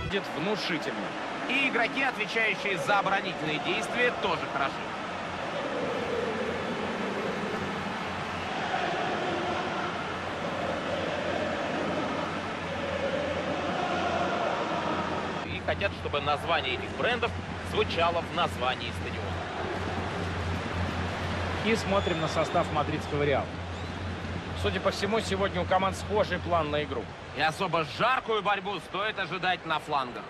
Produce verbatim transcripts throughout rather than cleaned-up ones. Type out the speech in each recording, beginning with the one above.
Будет внушительно. И игроки, отвечающие за оборонительные действия, тоже хороши. И хотят, чтобы название этих брендов звучало в названии стадиона. И смотрим на состав мадридского Реала. Судя по всему, сегодня у команд схожий план на игру. И особо жаркую борьбу стоит ожидать на флангах.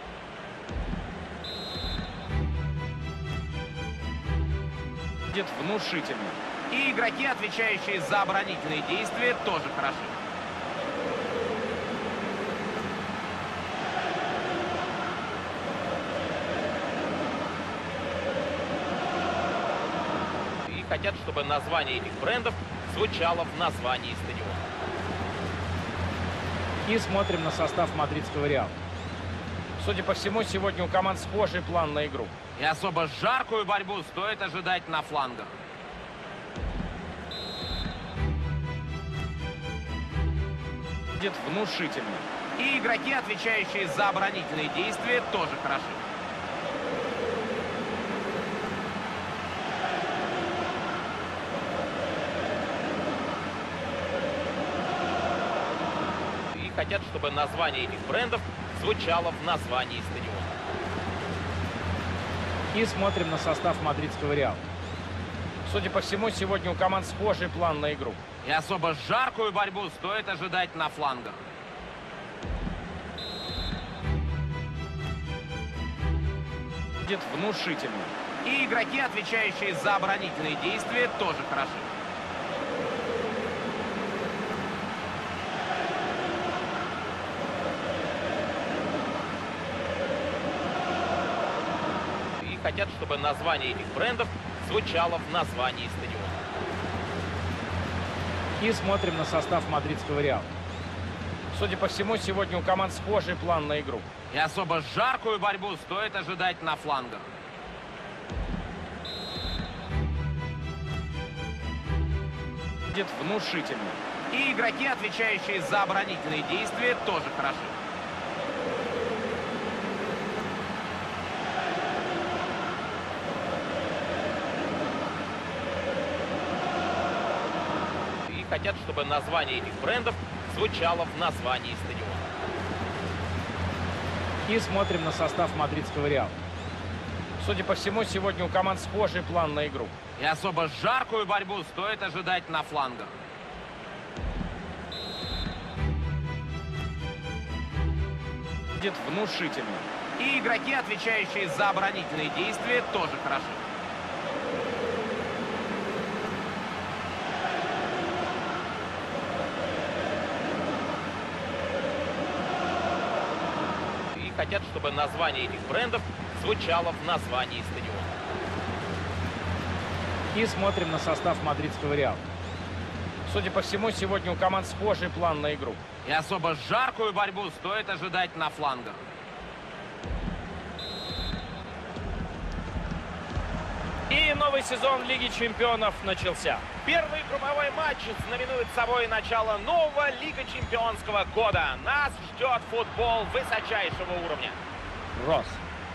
Будет внушительно. И игроки, отвечающие за оборонительные действия, тоже хороши. И хотят, чтобы название этих брендов звучало в названии стадиона. И смотрим на состав мадридского Реала. Судя по всему, сегодня у команд схожий план на игру. И особо жаркую борьбу стоит ожидать на флангах. Будет внушительно. И игроки, отвечающие за оборонительные действия, тоже хороши. И хотят, чтобы название этих брендов звучало в названии стадиона. И смотрим на состав мадридского Реала. Судя по всему, сегодня у команд схожий план на игру. И особо жаркую борьбу стоит ожидать на флангах. Будет внушительно. И игроки, отвечающие за оборонительные действия, тоже хороши. И хотят, чтобы название этих брендов звучало в названии стадиона. И смотрим на состав мадридского Реала. Судя по всему, сегодня у команд схожий план на игру. И особо жаркую борьбу стоит ожидать на флангах. Будет внушительно. И игроки, отвечающие за оборонительные действия, тоже хороши. И хотят, чтобы название этих брендов звучало в названии стадиона. И смотрим на состав мадридского Реала. Судя по всему, сегодня у команд схожий план на игру. И особо жаркую борьбу стоит ожидать на флангах. Будет внушительно. И игроки, отвечающие за оборонительные действия, тоже хороши. И хотят, чтобы название этих брендов звучало в названии стадиона. И смотрим на состав мадридского Реала. Судя по всему, сегодня у команд схожий план на игру. И особо жаркую борьбу стоит ожидать на флангах. И новый сезон Лиги Чемпионов начался. Первый групповой матч знаменует собой начало нового Лига Чемпионского года. Нас ждет футбол высочайшего уровня. Росс.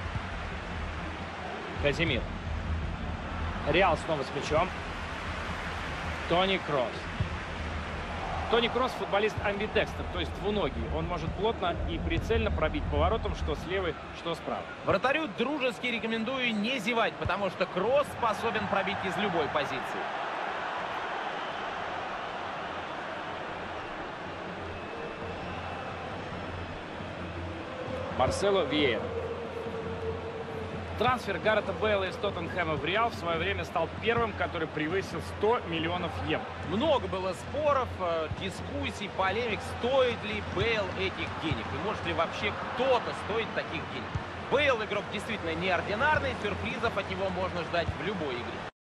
Казимир. Реал снова с мячом. Тони Кросс. Тони Кросс футболист амбидекстер, то есть двуногий. Он может плотно и прицельно пробить поворотом, что с левой, что справа. Вратарю дружески рекомендую не зевать, потому что Кросс способен пробить из любой позиции. Марсело Виейра. Трансфер Гарета Бейла из Тоттенхэма в Реал в свое время стал первым, который превысил сто миллионов евро. Много было споров, дискуссий, полемик, стоит ли Бейл этих денег и может ли вообще кто-то стоить таких денег. Бейл игрок действительно неординарный, сюрпризов от него можно ждать в любой игре.